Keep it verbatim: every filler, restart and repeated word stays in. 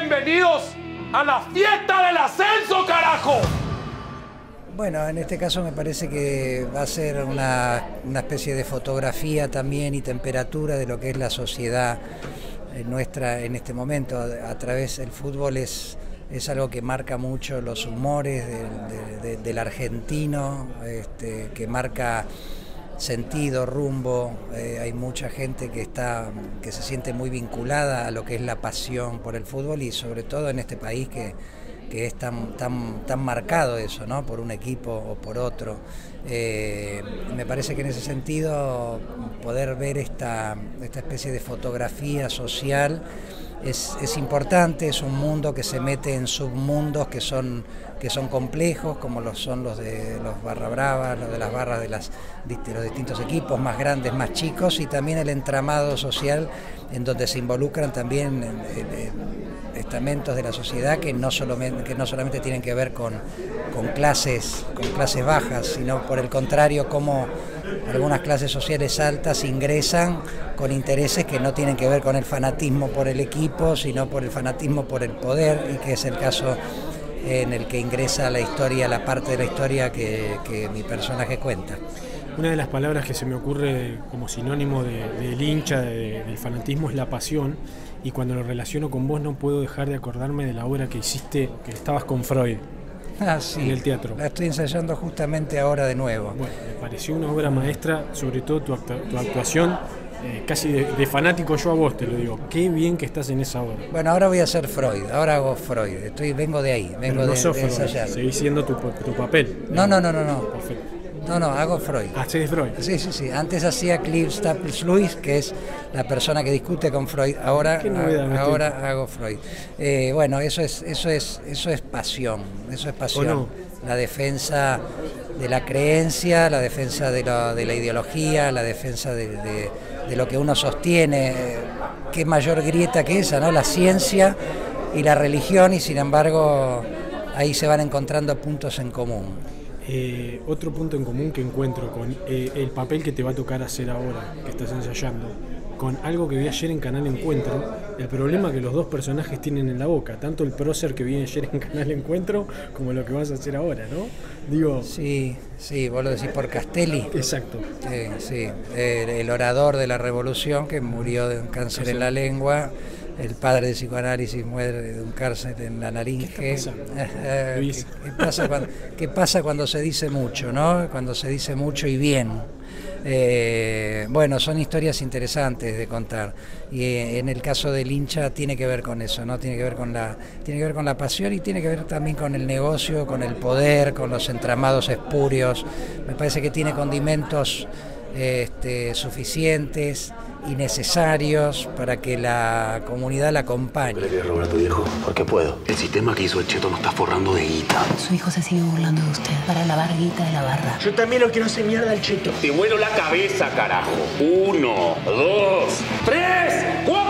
bienvenidos a la fiesta del ascenso, carajo. Bueno, en este caso me parece que va a ser una, una especie de fotografía también y temperatura de lo que es la sociedad nuestra en este momento. A, a través del fútbol es, es algo que marca mucho los humores del, de, de, del argentino, este, que marca sentido, rumbo. Eh, hay mucha gente que está, que se siente muy vinculada a lo que es la pasión por el fútbol y sobre todo en este país que que es tan, tan, tan marcado eso, ¿no? Por un equipo o por otro. Eh, me parece que en ese sentido poder ver esta, esta especie de fotografía social es, es importante, es un mundo que se mete en submundos que son, que son complejos, como los son los de los barra bravas, los de las barras de, las, de los distintos equipos, más grandes, más chicos, y también el entramado social en donde se involucran también en, en, estamentos de la sociedad que no solamente, que no solamente tienen que ver con, con, clases, con clases bajas, sino por el contrario, cómo algunas clases sociales altas ingresan con intereses que no tienen que ver con el fanatismo por el equipo, sino por el fanatismo por el poder, y que es el caso en el que ingresa la historia, la parte de la historia que, que mi personaje cuenta. Una de las palabras que se me ocurre como sinónimo de, del hincha, de, del fanatismo, es la pasión, y cuando lo relaciono con vos no puedo dejar de acordarme de la obra que hiciste, que estabas con Freud, ah, sí, en el teatro. La estoy ensayando justamente ahora de nuevo. Bueno, me pareció una obra maestra, sobre todo tu, actu tu actuación, eh, casi de, de fanático yo a vos, te lo digo. Qué bien que estás en esa obra. Bueno, ahora voy a hacer Freud, ahora hago Freud, estoy, vengo de ahí, vengo Pero no de, sos de Freud, ensayar. Seguís siendo tu, tu papel. No, no, no, no, no. Perfecto. No, no, hago Freud. Ah, ¿sí es Freud? Sí, sí, sí. Antes hacía Clive Staples Lewis, que es la persona que discute con Freud. Ahora, a, ahora hago Freud. Eh, bueno, eso es, eso es, eso es pasión. Eso es pasión. No? La defensa de la creencia, la defensa de la, de la ideología, la defensa de, de, de lo que uno sostiene. Qué mayor grieta que esa, ¿no? La ciencia y la religión, y sin embargo ahí se van encontrando puntos en común. Eh, otro punto en común que encuentro con eh, el papel que te va a tocar hacer ahora, que estás ensayando, con algo que vi ayer en Canal Encuentro, el problema que los dos personajes tienen en la boca, tanto el prócer que vi ayer en Canal Encuentro como lo que vas a hacer ahora, ¿no? Digo... Sí, sí, vos lo decís por Castelli. Exacto. Eh, sí, el, el orador de la Revolución que murió de un cáncer sí. en la lengua. El padre de psicoanálisis muere de un cáncer en la nariz. ¿Qué, está eh, ¿qué, ¿qué, pasa cuando, ¿Qué pasa cuando se dice mucho, no? Cuando se dice mucho y bien. Eh, bueno, son historias interesantes de contar. Y eh, en el caso del hincha tiene que ver con eso, ¿no? Tiene que ver con la, tiene que ver con la pasión y tiene que ver también con el negocio, con el poder, con los entramados espurios. Me parece que tiene condimentos este, suficientes y necesarios para que la comunidad la acompañe. ¿Le querés robar a tu viejo? Porque puedo. El sistema que hizo el cheto no está forrando de guita. Su hijo se sigue burlando de usted para lavar guita de la barra. Yo también lo quiero hacer mierda al cheto. Te vuelo la cabeza, carajo. Uno, dos, tres, cuatro.